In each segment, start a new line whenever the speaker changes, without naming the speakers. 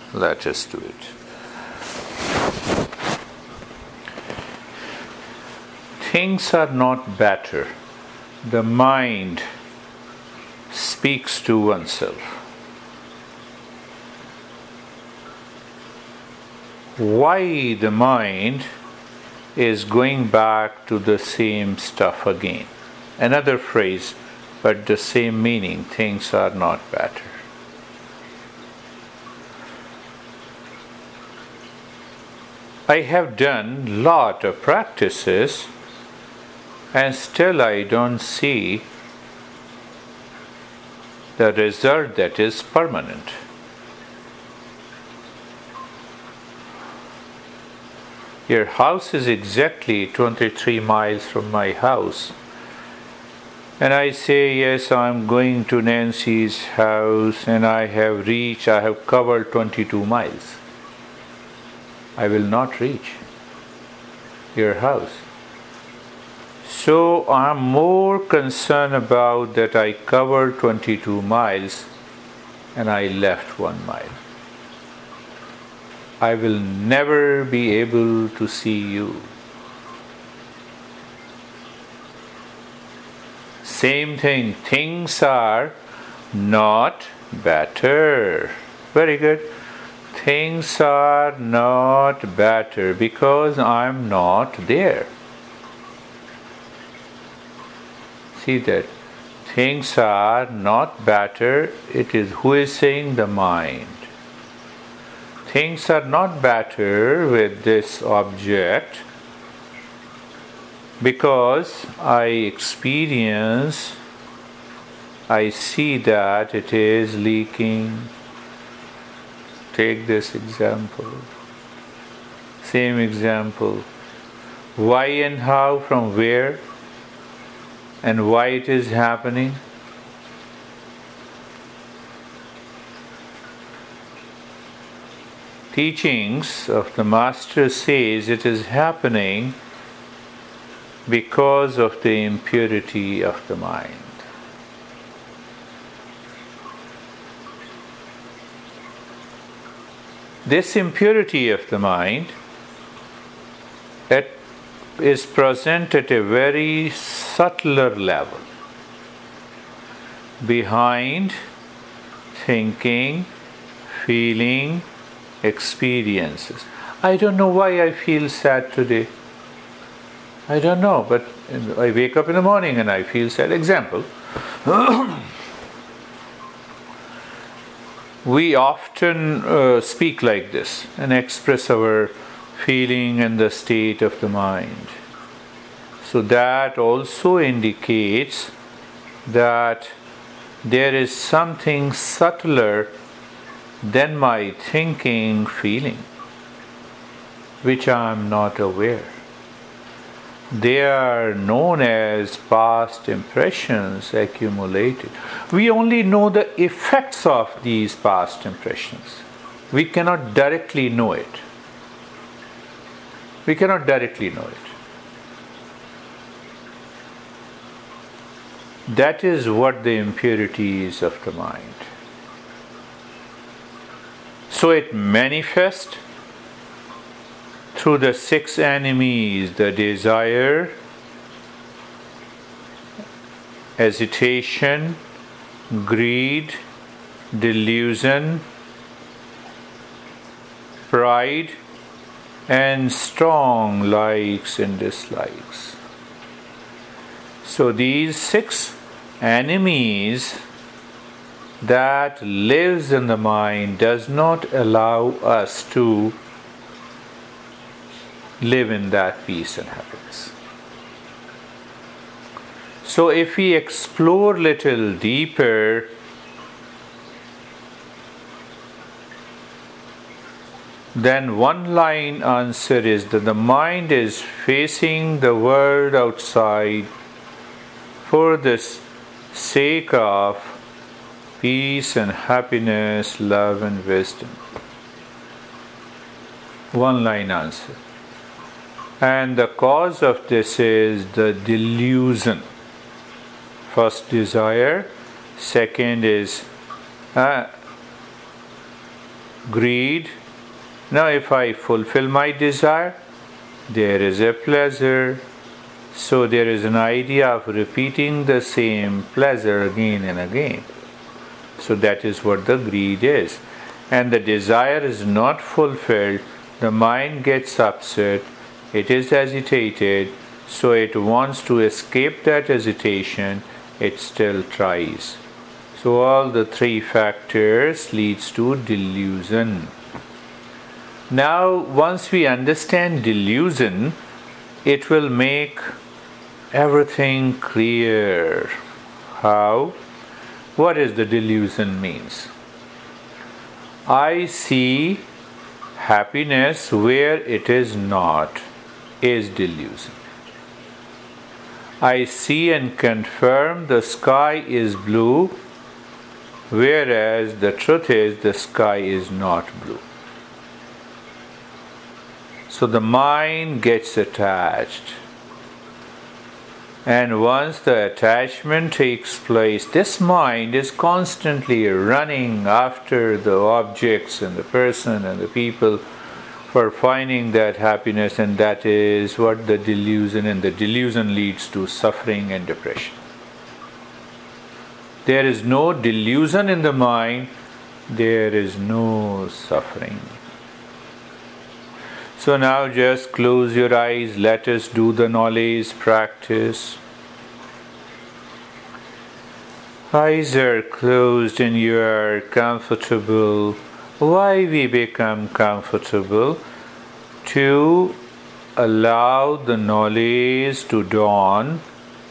Let us do it. Things are not better. The mind speaks to oneself. Why the mind is going back to the same stuff again? Another phrase, but the same meaning. Things are not better. I have done lot of practices and still I don't see the result that is permanent. Your house is exactly 23 miles from my house. And I say, yes, I'm going to Nancy's house and I have covered 22 miles. I will not reach your house. So I'm more concerned about that I covered 22 miles and I left 1 mile. I will never be able to see you. Same thing, things are not better. Very good. Things are not better because I'm not there. See that? Things are not better. It is who is saying? The mind. Things are not better with this object because I see that it is leaking. Take this example. Same example. Why and how, from where, and why it is happening. Teachings of the Master says it is happening because of the impurity of the mind. This impurity of the mind, it is present at a very subtler level, behind thinking, feeling, experiences. I don't know why I feel sad today. I don't know, but I wake up in the morning and I feel sad. Example. We often speak like this and express our feeling and the state of the mind. So that also indicates that there is something subtler than my thinking, feeling, which I am not aware. They are known as past impressions accumulated. We only know the effects of these past impressions. We cannot directly know it. We cannot directly know it. That is what the impurity is of the mind. So it manifests through the 6 enemies: the desire, hesitation, greed, delusion, pride, and strong likes and dislikes. So these 6 enemies that lives in the mind does not allow us to live in that peace and happiness. So if we explore little deeper, then one line answer is that the mind is facing the world outside for the sake of peace and happiness, love and wisdom. One line answer. And the cause of this is the delusion. First, desire. Second is greed. Now, if I fulfill my desire, there is a pleasure. So, there is an idea of repeating the same pleasure again and again. So, that is what the greed is. And the desire is not fulfilled, the mind gets upset, it is agitated, so it wants to escape that agitation, it still tries. So all the three factors leads to delusion. Now once we understand delusion, it will make everything clear. How? What is the delusion means? I see happiness where it is not, is delusion. I see and confirm the sky is blue, whereas the truth is the sky is not blue. So the mind gets attached. And once the attachment takes place, this mind is constantly running after the objects and the person and the people for finding that happiness, and that is what the delusion, and the delusion leads to suffering and depression. There is no delusion in the mind, there is no suffering. So now just close your eyes, let us do the knowledge practice. Eyes are closed and you are comfortable. Why we become comfortable? To allow the knowledge to dawn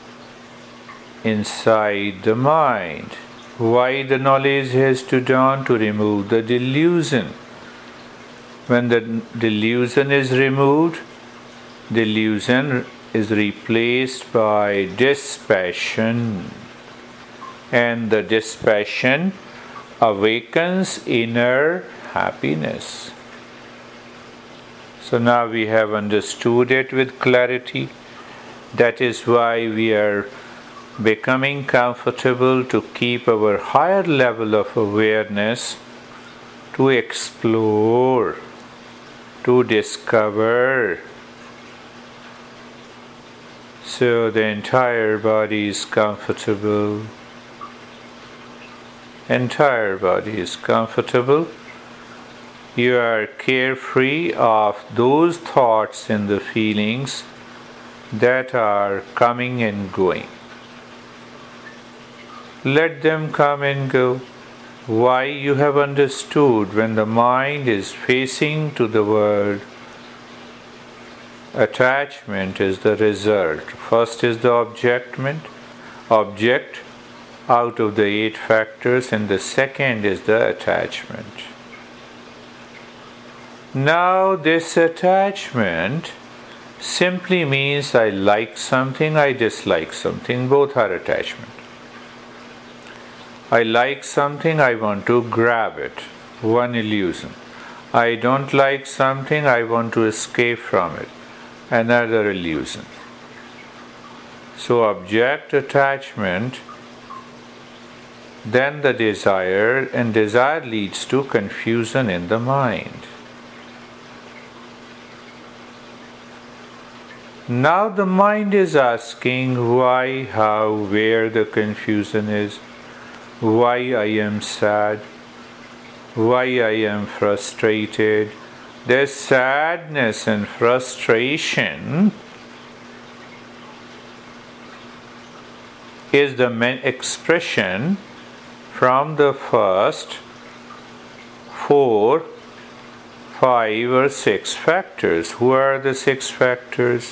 inside the mind. Why the knowledge has to dawn? To remove the delusion. When the delusion is removed, delusion is replaced by dispassion. And the dispassion awakens inner happiness. So now we have understood it with clarity. That is why we are becoming comfortable to keep our higher level of awareness, to explore, to discover. So the entire body is comfortable. Entire body is comfortable. You are carefree of those thoughts and the feelings that are coming and going. Let them come and go. Why? You have understood when the mind is facing to the world, attachment is the result. First is the object out of the 8 factors, and the second is the attachment. Now this attachment simply means I like something, I dislike something, both are attachment. I like something, I want to grab it, one illusion. I don't like something, I want to escape from it, another illusion. So object, attachment, then the desire, and desire leads to confusion in the mind. Now the mind is asking why, how, where the confusion is, why I am sad, why I am frustrated. This sadness and frustration is the main expression from the first 4, 5 or 6 factors. Who are the 6 factors?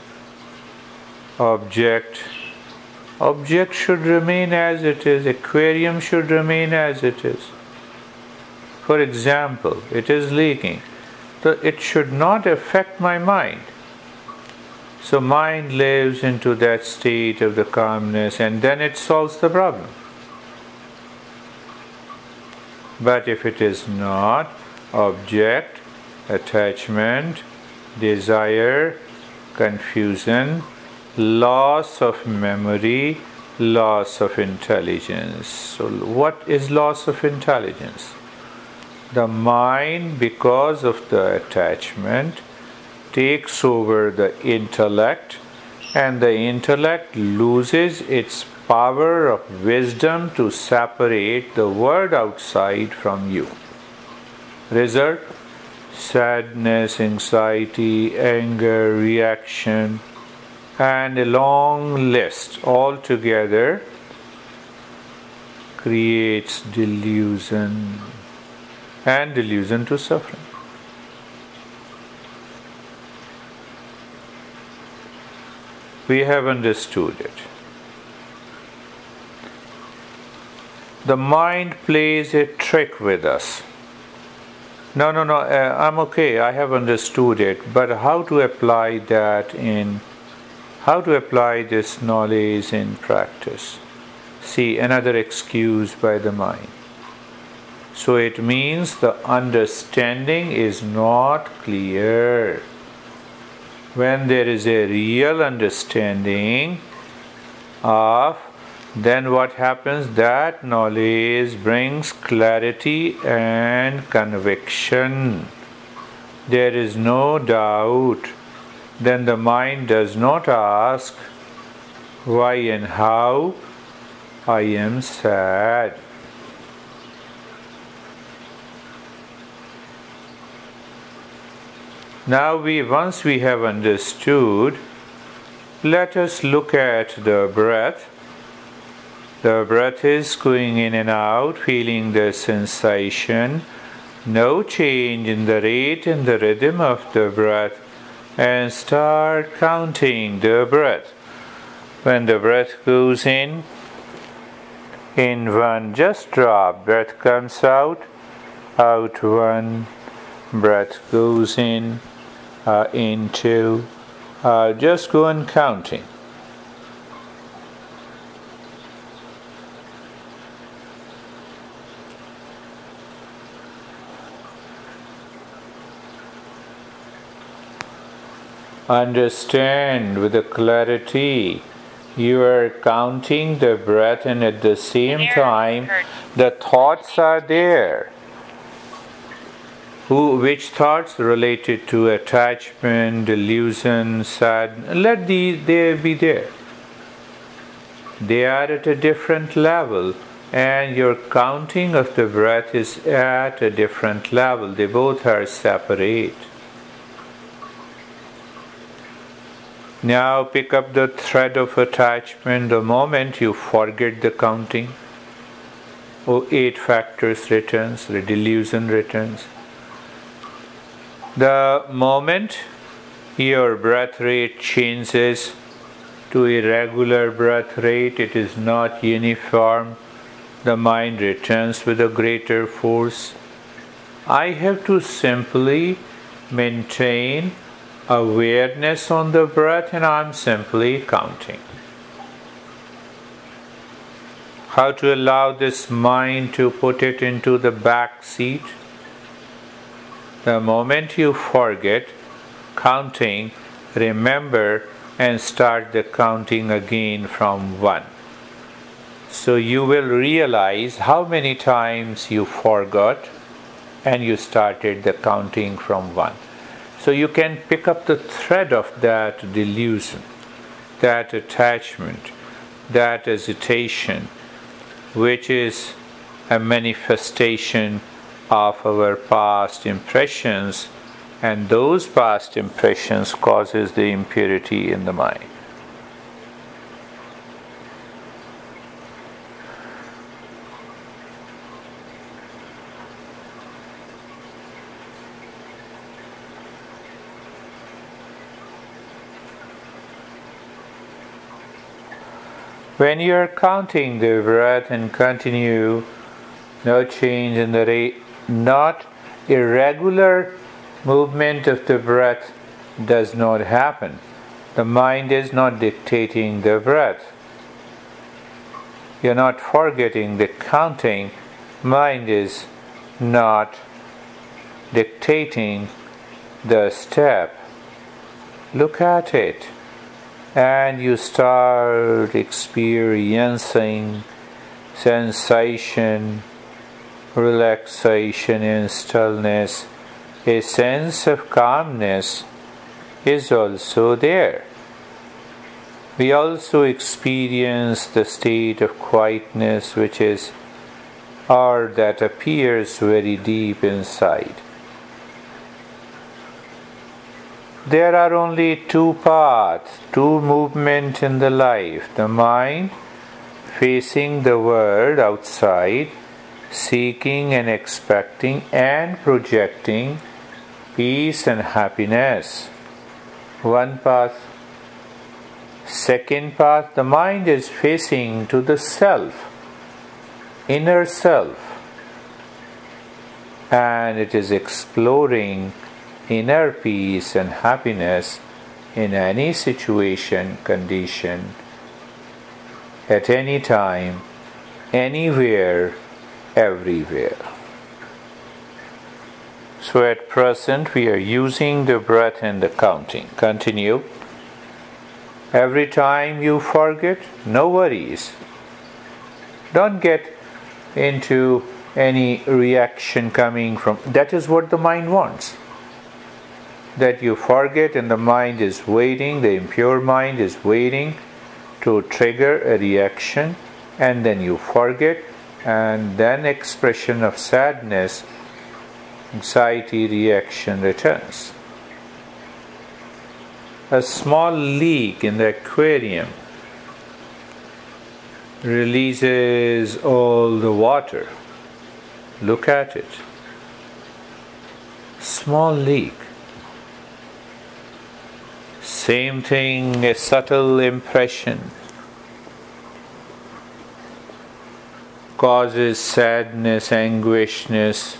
Object should remain as it is. Aquarium should remain as it is. For example, it is leaking. So it should not affect my mind. So mind lives into that state of the calmness, and then it solves the problem. But if it is not, object, attachment, desire, confusion, loss of memory, loss of intelligence. So what is loss of intelligence? the mind, because of the attachment, takes over the intellect, and the intellect loses its power of wisdom to separate the world outside from you. Result: sadness, anxiety, anger, reaction, and a long list altogether creates delusion, and delusion to suffering. We have understood it. The mind plays a trick with us. No, I'm okay, I have understood it, but how to apply this knowledge in practice? See, another excuse by the mind. So it means the understanding is not clear. When there is a real understanding of, then what happens? That knowledge brings clarity and conviction. There is no doubt. Then the mind does not ask why and how I am sad. Now once we have understood, let us look at the breath. The breath is going in and out, feeling the sensation. No change in the rate and the rhythm of the breath, and start counting the breath. When the breath goes in one, just drop. Breath comes out one. Breath goes in two. Just go on counting. Understand with the clarity. You are counting the breath, and at the same time the thoughts are there. Which thoughts? Related to attachment, delusion, sadness. Let they be there. They are at a different level, and your counting of the breath is at a different level. They both are separate. Now pick up the thread of attachment. The moment you forget the counting, 8 factors returns, the delusion returns. The moment your breath rate changes to irregular breath rate, it is not uniform, the mind returns with a greater force. I have to simply maintain awareness on the breath, and I'm simply counting. How to allow this mind to put it into the back seat? The moment you forget counting, remember and start the counting again from 1. So you will realize how many times you forgot and you started the counting from 1. So you can pick up the thread of that delusion, that attachment, that hesitation, which is a manifestation of our past impressions, and those past impressions causes the impurity in the mind. When you are counting the breath and continue, no change in the rate, not irregular movement of the breath does not happen. The mind is not dictating the breath. You're not forgetting the counting. Mind is not dictating the step. Look at it, and you start experiencing sensation relaxation and stillness, a sense of calmness is also there. We also experience the state of quietness which is or that appears very deep inside. There are only two paths, two movements in the life: the mind facing the world outside, seeking and expecting and projecting peace and happiness. One path. Second path, the mind is facing to the self, inner self, and it is exploring inner peace and happiness in any situation, condition, at any time, anywhere, everywhere. So at present we are using the breath and the counting. Continue. Every time you forget, no worries. Don't get into any reaction coming from. That is what the mind wants. That you forget, and the mind is waiting, the impure mind is waiting to trigger a reaction, and then you forget, and then expression of sadness, anxiety reaction returns. A small leak in the aquarium releases all the water. Look at it. Small leak. Same thing, a subtle impression causes sadness, anguishness.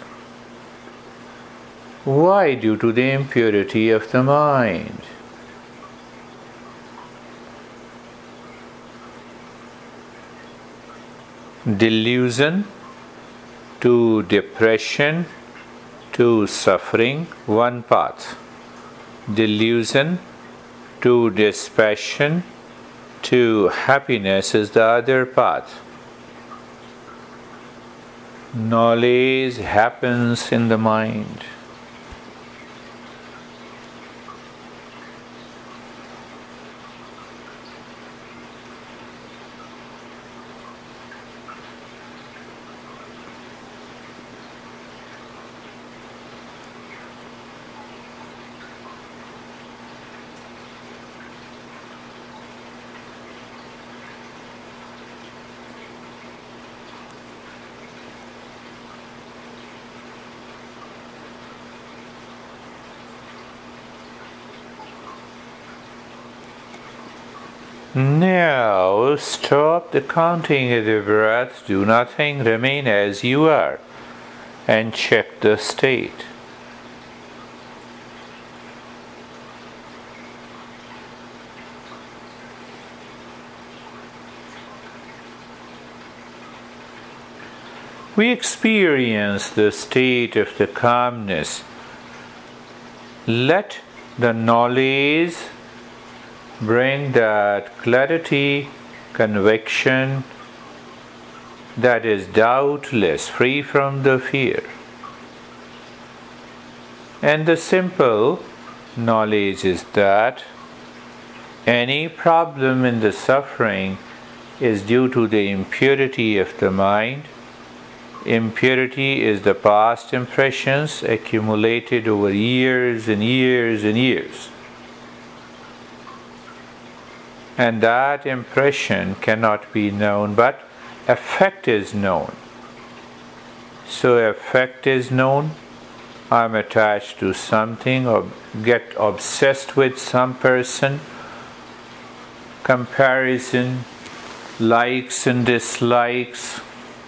Why? Due to the impurity of the mind. Delusion to depression to suffering, one path. Delusion to dispassion to happiness is the other path. Knowledge happens in the mind. Now stop the counting of the breath, do nothing, remain as you are, and check the state. We experience the state of the calmness. Let the knowledge bring that clarity, conviction that is doubtless, free from the fear. And the simple knowledge is that any problem in the suffering is due to the impurity of the mind. Impurity is the past impressions accumulated over years and years and years. And that impression cannot be known, but effect is known. So effect is known. I'm attached to something or get obsessed with some person. Comparison, likes and dislikes.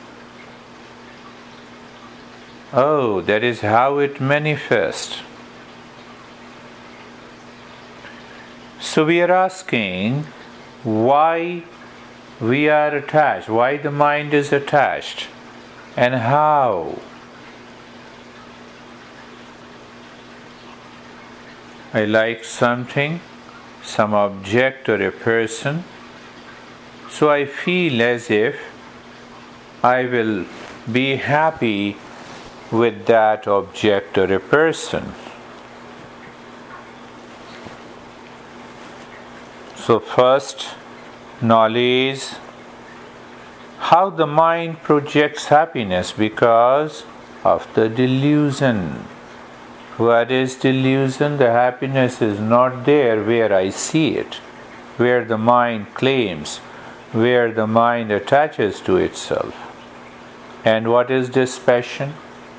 Oh, that is how it manifests. So we are asking why we are attached, why the mind is attached, and how. I like something, some object or a person, so I feel as if I will be happy with that object or a person. So, first, knowledge how the mind projects happiness because of the delusion. What is delusion? The happiness is not there where I see it, where the mind claims, where the mind attaches to itself. And what is dispassion?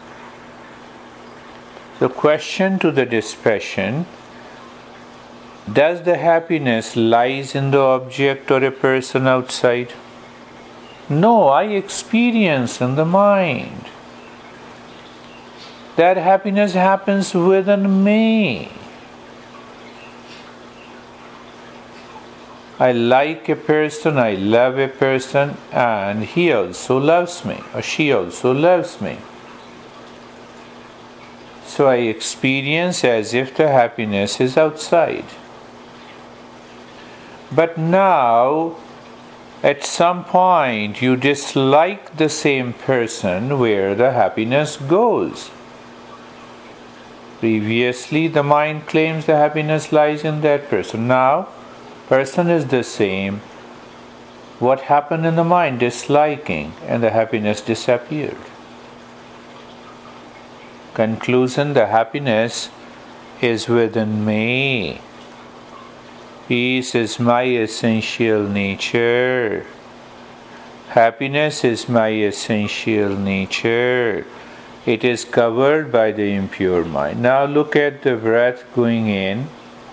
The question to the dispassion, does the happiness lies in the object or a person outside? No, I experience in the mind. That happiness happens within me. I like a person, I love a person, and he also loves me, or she also loves me. So I experience as if the happiness is outside. But now, at some point, you dislike the same person where the happiness goes. Previously, the mind claims the happiness lies in that person. Now, person is the same. What happened in the mind? Disliking, and the happiness disappeared. Conclusion, the happiness is within me. Peace is my essential nature. Happiness is my essential nature. It is covered by the impure mind. Now look at the breath going in,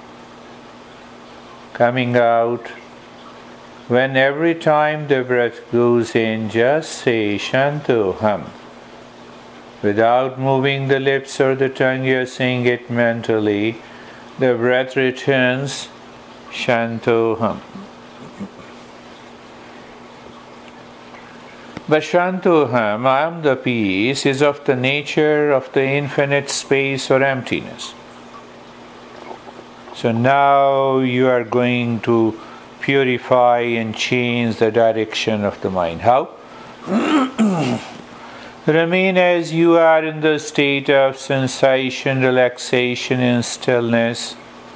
coming out. When every time the breath goes in, just say Shantoham. Without moving the lips or the tongue, you are saying it mentally. The breath returns Shantoham. But Shantoham, I am the peace, is of the nature of the infinite space or emptiness. So now you are going to purify and change the direction of the mind. How? Remain as you are in the state of sensation, relaxation, and stillness.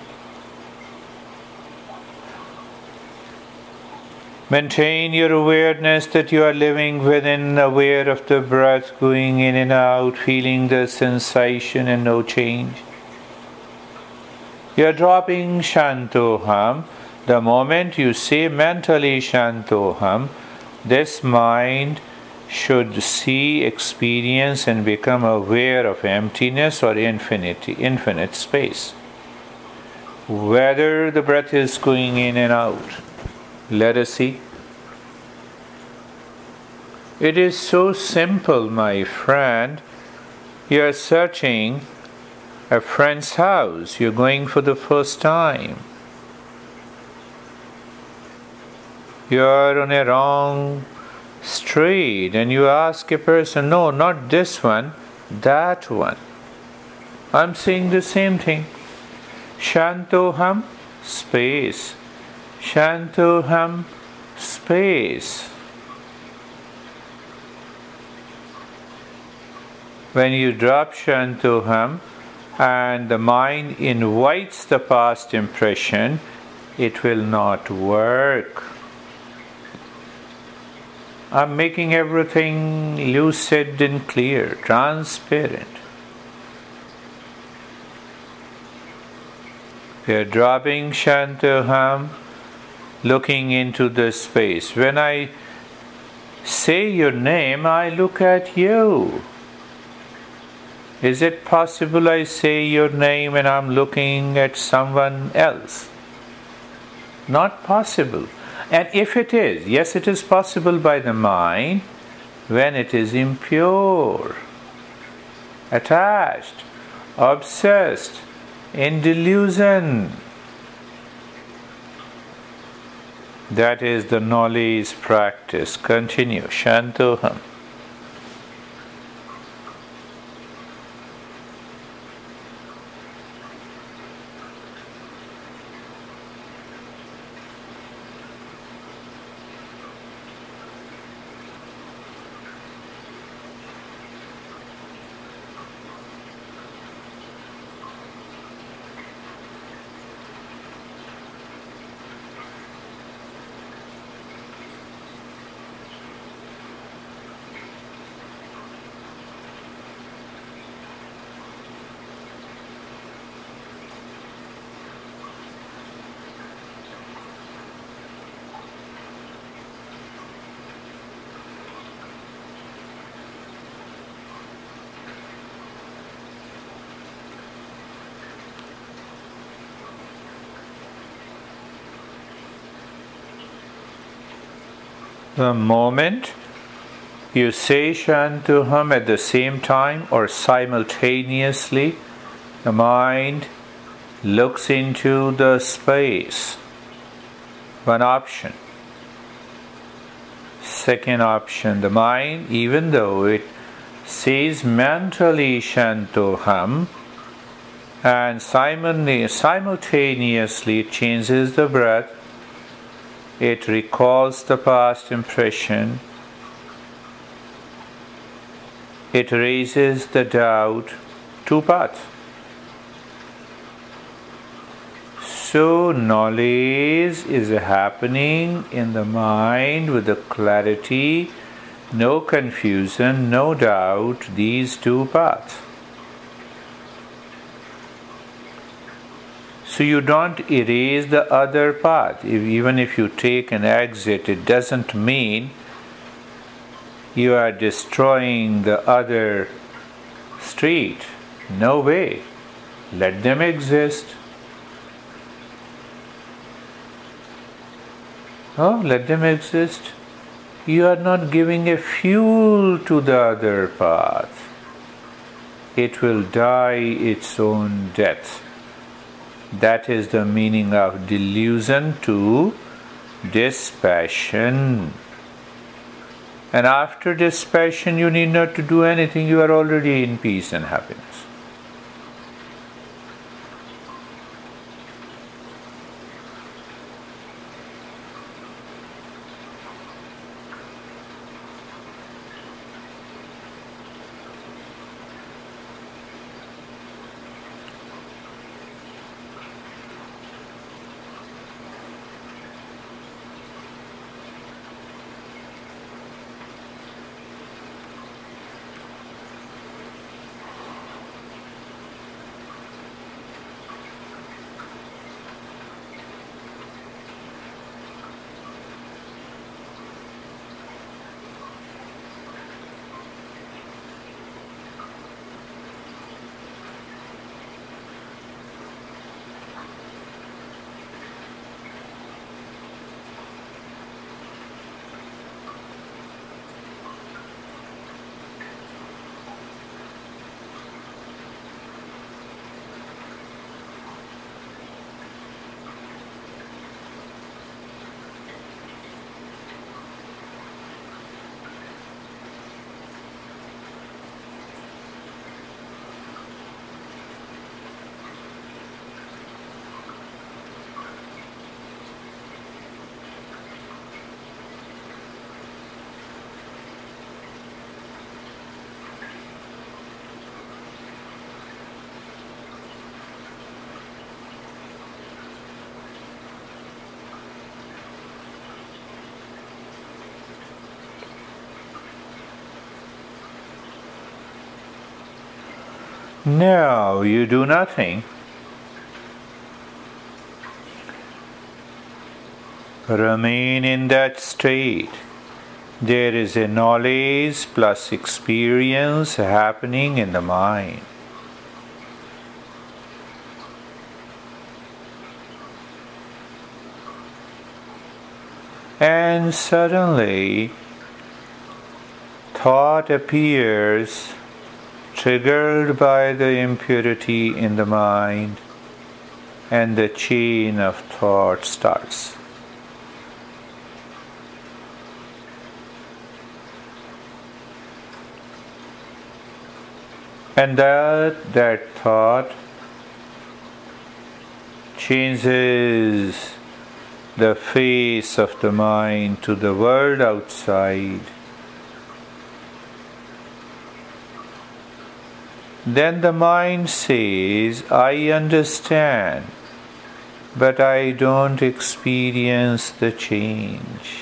Maintain your awareness that you are living within, aware of the breath going in and out, feeling the sensation and no change. You are dropping Shantoham. The moment you say mentally Shantoham, this mind should see, experience, and become aware of emptiness or infinite space. Whether the breath is going in and out. Let us see. It is so simple, my friend. You are searching a friend's house. You're going for the first time. You are on a wrong street and you ask a person, no, not this one, that one. I'm saying the same thing. Shantoham, space. Shantoham, space. When you drop Shantoham and the mind invites the past impression, it will not work. I'm making everything lucid and clear, transparent. We are dropping Shantoham, looking into the space. When I say your name, I look at you. Is it possible I say your name and I'm looking at someone else? Not possible. And if it is, yes, it is possible by the mind when it is impure, attached, obsessed, in delusion. That is the knowledge practice. Continue. Shantoham. The moment you say Shantoham at the same time or simultaneously, the mind looks into the space. One option. Second option, the mind, even though it says mentally Shantoham and simultaneously it changes the breath, it recalls the past impression, it raises the doubt, two paths. So knowledge is happening in the mind with the clarity, no confusion, no doubt, these two paths. So you don't erase the other path. Even if you take an exit, it doesn't mean you are destroying the other street. No way. Let them exist. Oh, let them exist. You are not giving a fuel to the other path. It will die its own death. That is the meaning of delusion to dispassion. And after dispassion, you need not to do anything. You are already in peace and happiness. No, you do nothing. Remain in that state. There is a knowledge plus experience happening in the mind. And suddenly, thought appears, triggered by the impurity in the mind, and the chain of thought starts. And that thought changes the face of the mind to the world outside. Then the mind says, I understand, but I don't experience the change.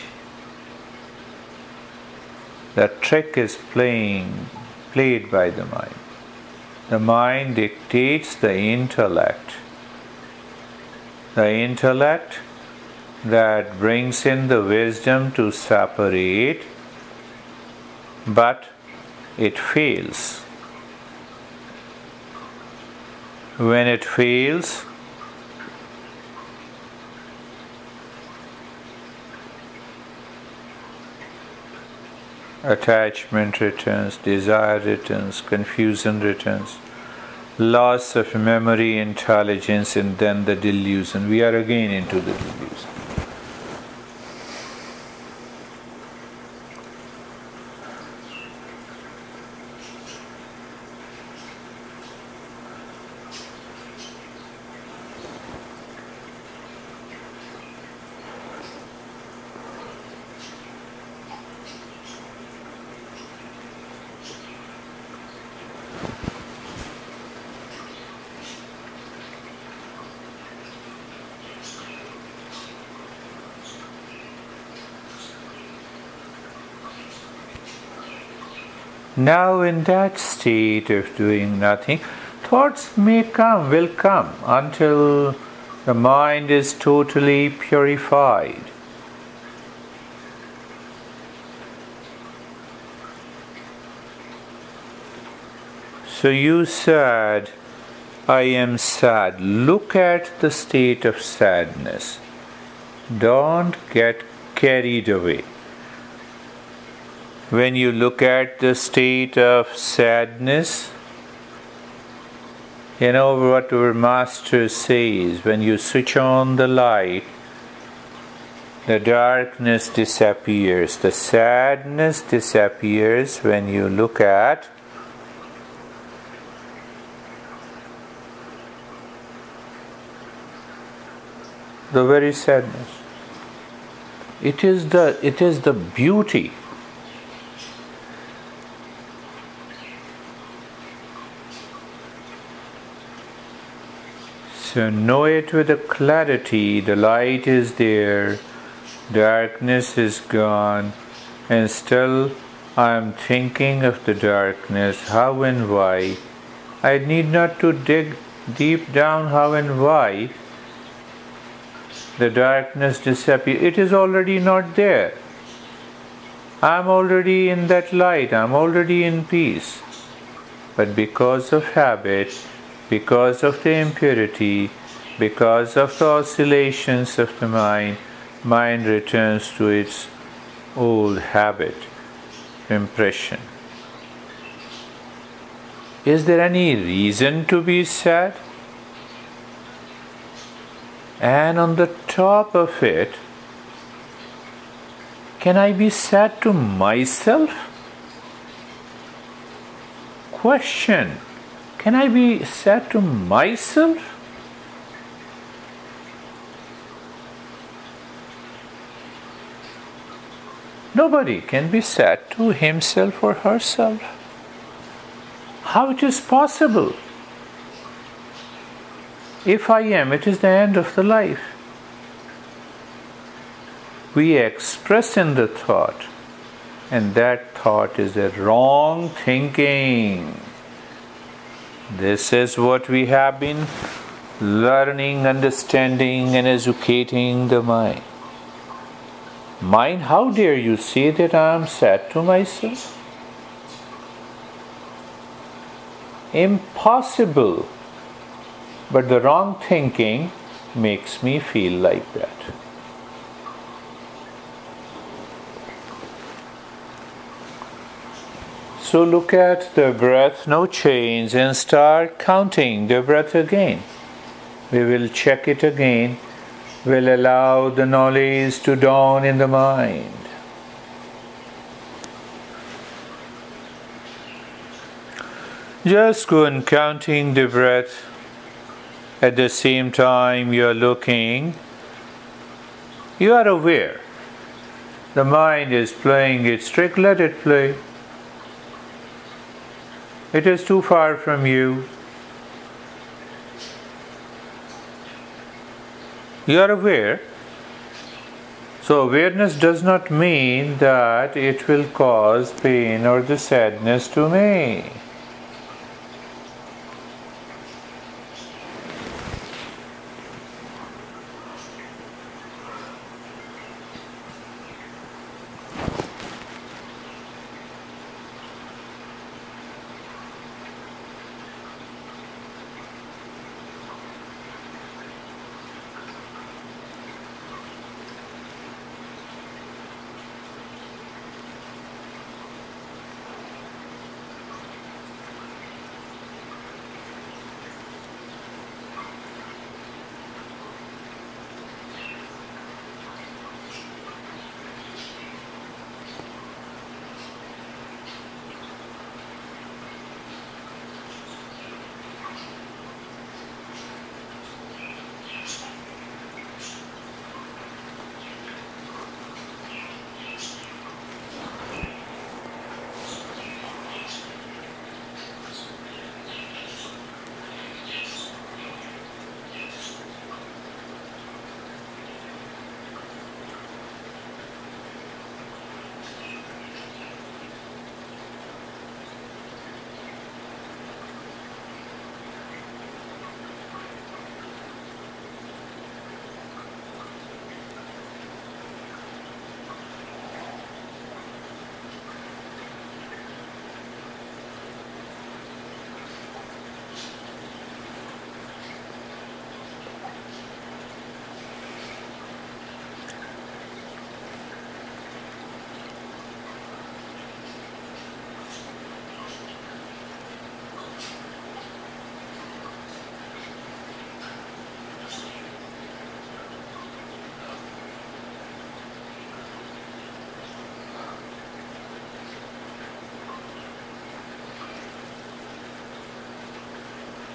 The trick is played by the mind. The mind dictates the intellect. The intellect that brings in the wisdom to separate, but it fails. When it fails, attachment returns, desire returns, confusion returns, loss of memory, intelligence, and then the delusion. We are again into the delusion. Now, in that state of doing nothing, thoughts will come until the mind is totally purified. So you said, I am sad. Look at the state of sadness. Don't get carried away. When you look at the state of sadness, you know what our master says, when you switch on the light, the darkness disappears, the sadness disappears when you look at the very sadness. It is the beauty. So know it with a clarity. The light is there, darkness is gone, and still I am thinking of the darkness, how and why. I need not to dig deep down how and why the darkness disappears. It is already not there. I am already in that light, I am already in peace. But because of habit, because of the impurity, because of the oscillations of the mind returns to its old habit, impression. Is there any reason to be sad? And on the top of it, can I be sad to myself? Question. Can I be sad to myself? Nobody can be sad to himself or herself. How it is possible? If I am, it is the end of the life. We express in the thought, and that thought is a wrong thinking. This is what we have been learning, understanding, and educating the mind. Mind, how dare you say that I am sad to myself? Impossible. But the wrong thinking makes me feel like that. So look at the breath, no change, and start counting the breath again. We will check it again. We'll allow the knowledge to dawn in the mind. Just go on counting the breath. At the same time you are looking, you are aware. The mind is playing its trick, let it play. It is too far from you. You are aware. So awareness does not mean that it will cause pain or the sadness to me.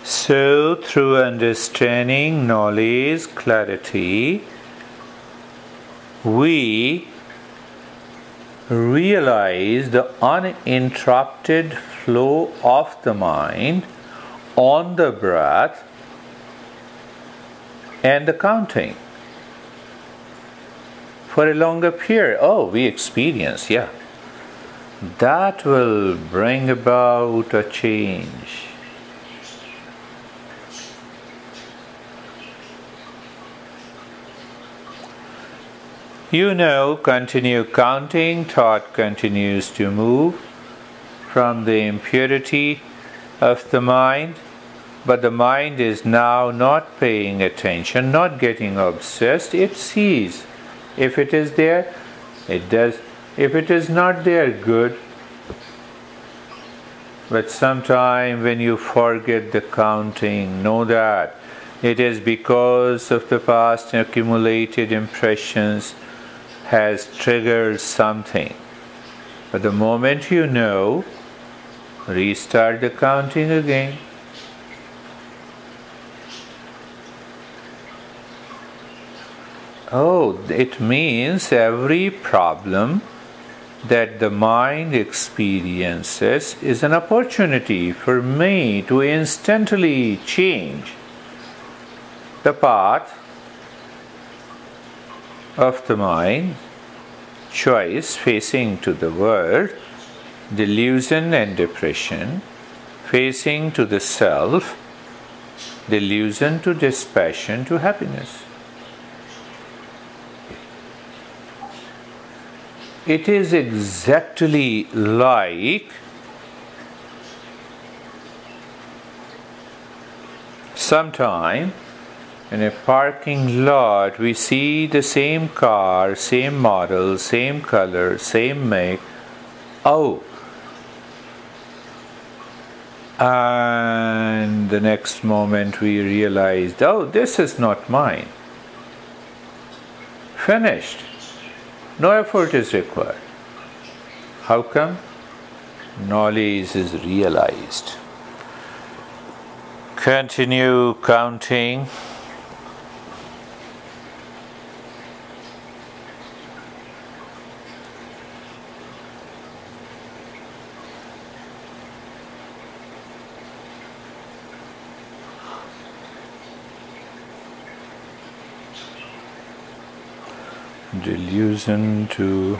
So, through understanding, knowledge, clarity, we realize the uninterrupted flow of the mind on the breath and the counting for a longer period. Oh, we experience, yeah. That will bring about a change. Continue counting, thought continues to move from the impurity of the mind, but the mind is now not paying attention, not getting obsessed. It sees. If it is there, it does. If it is not there, good. But sometime when you forget the counting, know that it is because of the past accumulated impressions has triggered something. But the moment you know, restart the counting again. Oh, it means every problem that the mind experiences is an opportunity for me to instantly change the path of the mind, choice facing to the world, delusion and depression, facing to the self, delusion to dispassion to happiness. It is exactly like sometime in a parking lot, we see the same car, same model, same color, same make. Oh, and the next moment we realized, oh, this is not mine. Finished. No effort is required. How come? Knowledge is realized. Continue counting. Delusion to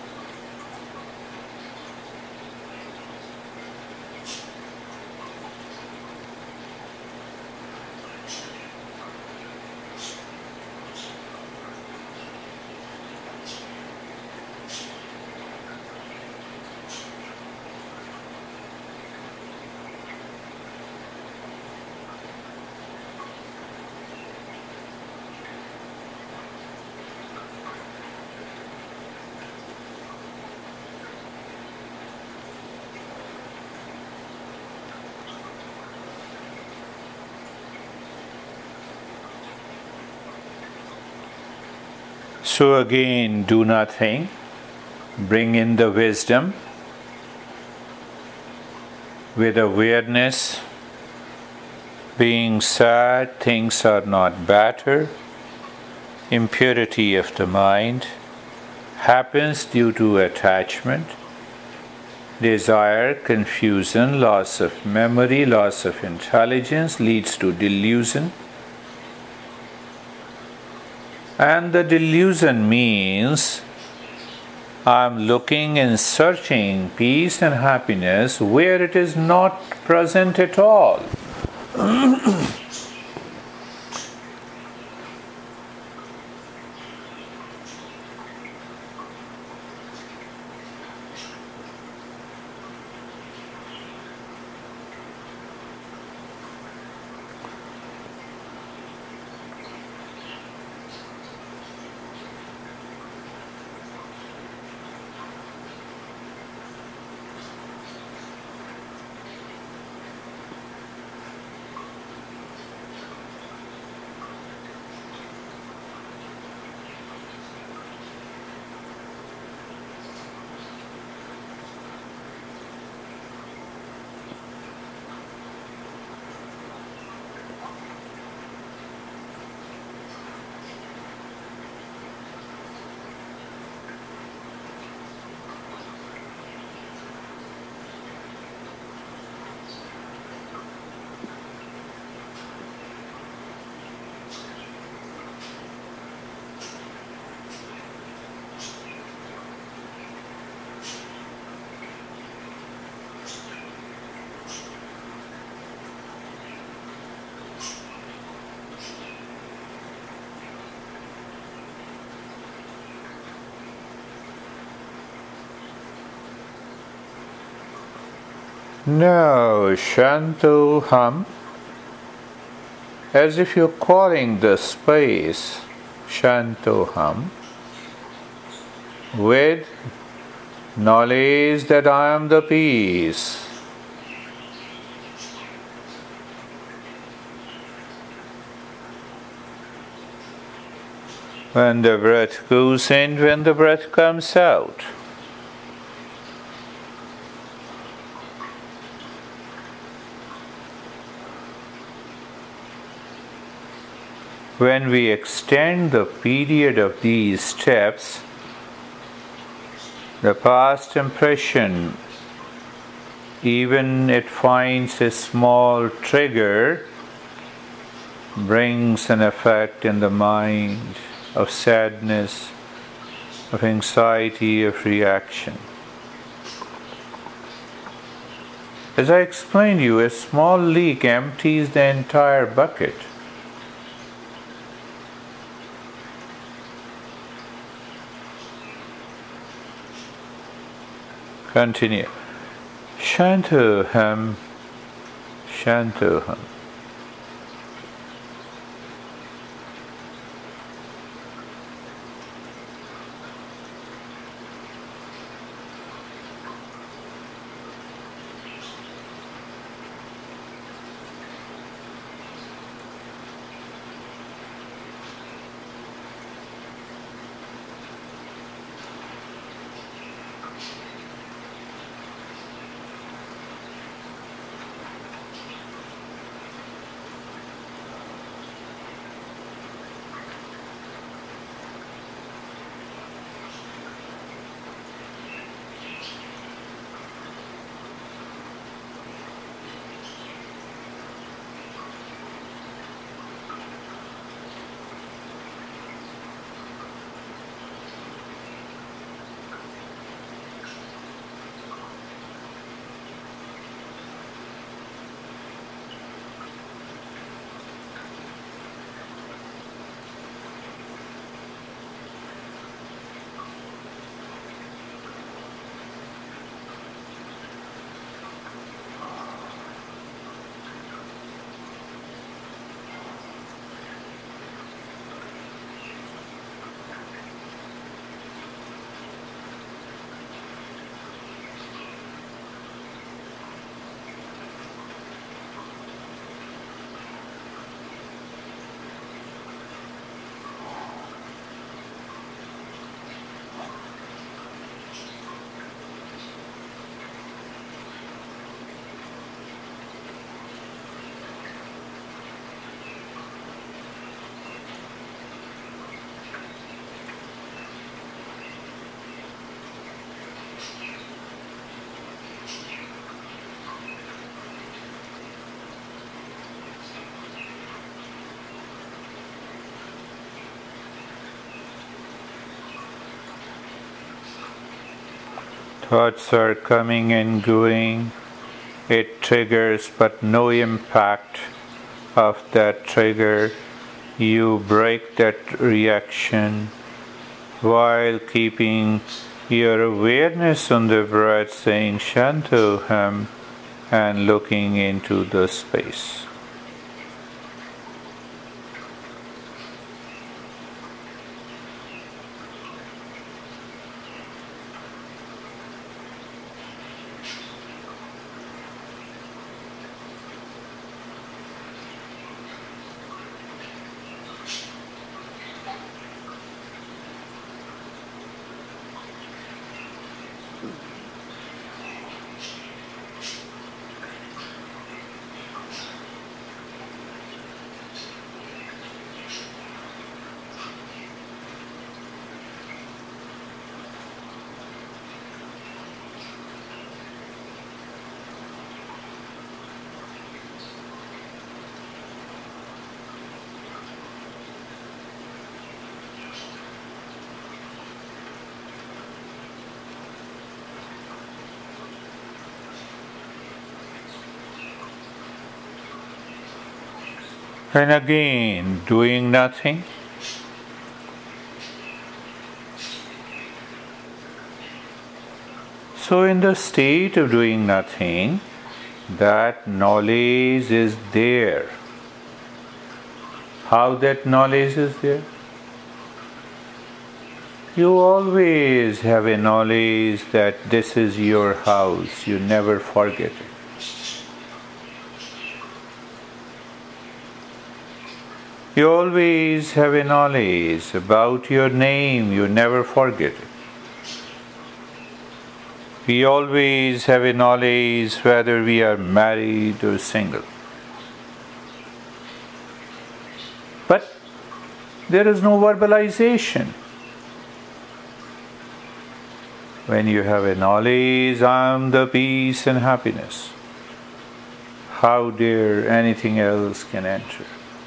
So again, do nothing, bring in the wisdom with awareness, being sad, things are not better, impurity of the mind happens due to attachment, desire, confusion, loss of memory, loss of intelligence leads to delusion. And the delusion means I'm looking and searching peace and happiness where it is not present at all. Now, Shantoham, as if you're calling the space Shantoham with knowledge that I am the peace. When the breath goes in, when the breath comes out. When we extend the period of these steps, the past impression, even it finds a small trigger, brings an effect in the mind of sadness, of anxiety, of reaction. As I explained to you, a small leak empties the entire bucket. Continue. Shantoham, Shantoham. Thoughts are coming and going. It triggers, but no impact of that trigger. You break that reaction while keeping your awareness on the breath, saying Shantoham and looking into the space. And again, doing nothing. So, in the state of doing nothing, that knowledge is there. How that knowledge is there? You always have a knowledge that this is your house. You never forget it. You always have a knowledge about your name. You never forget it. We always have a knowledge whether we are married or single. But there is no verbalization. When you have a knowledge, I am the peace and happiness. How dare anything else can enter?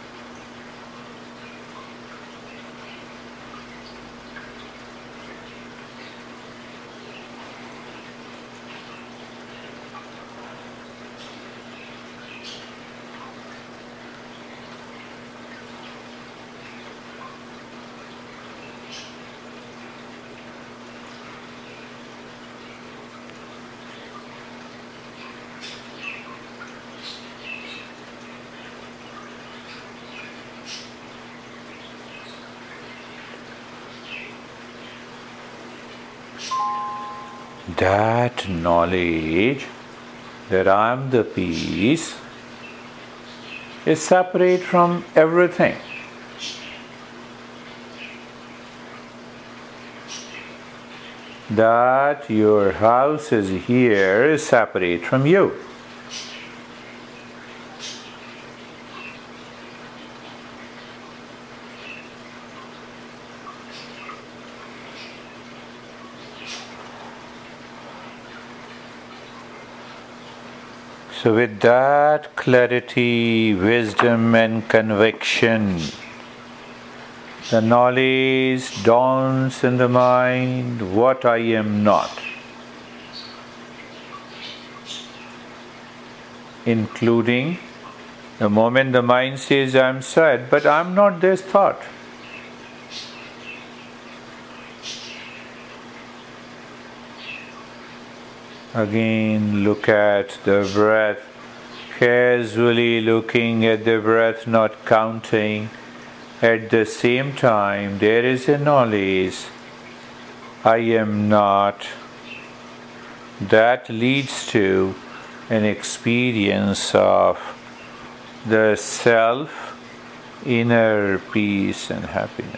That knowledge that I am the peace is separate from everything. That your house is here is separate from you. So with that clarity, wisdom and conviction, the knowledge dawns in the mind what I am not, including the moment the mind says I am sad, but I am not this thought. Again, look at the breath, casually looking at the breath, not counting. At the same time, there is a knowledge, I am not. That leads to an experience of the self, inner peace and happiness.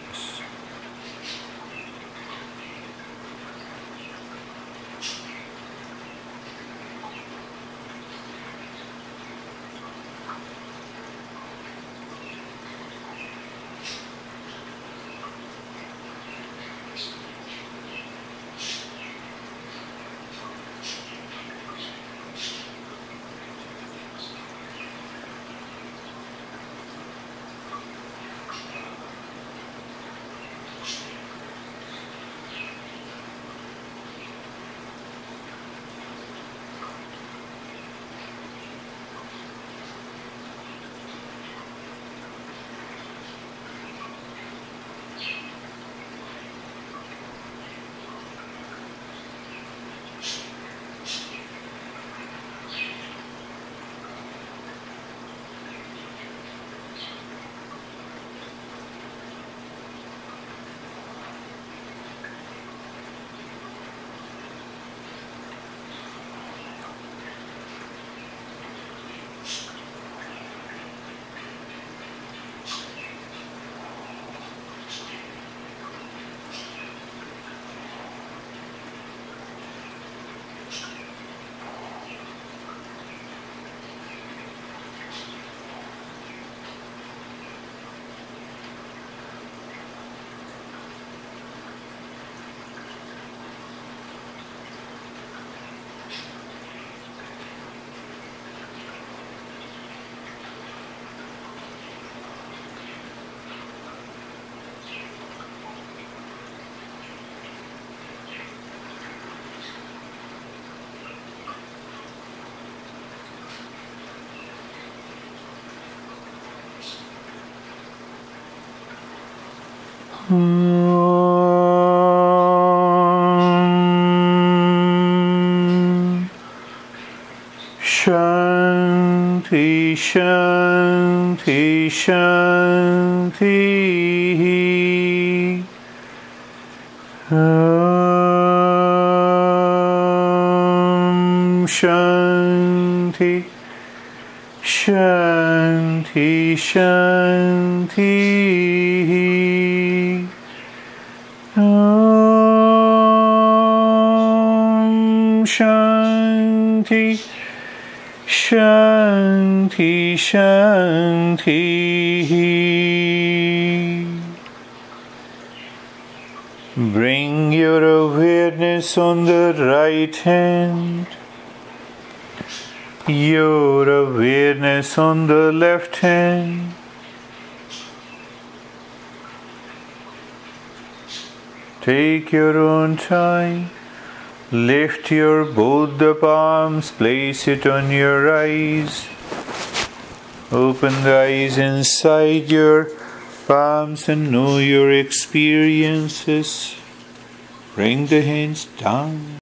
Shanti, Shanti, Shanti. Shanti, Shanti, Shanti. Shanti, Shanti, Shanti. Bring your awareness on the right hand, your awareness on the left hand. Take your own time. Lift your both the palms, place it on your eyes. Open the eyes inside your palms and know your experiences. Bring the hands down.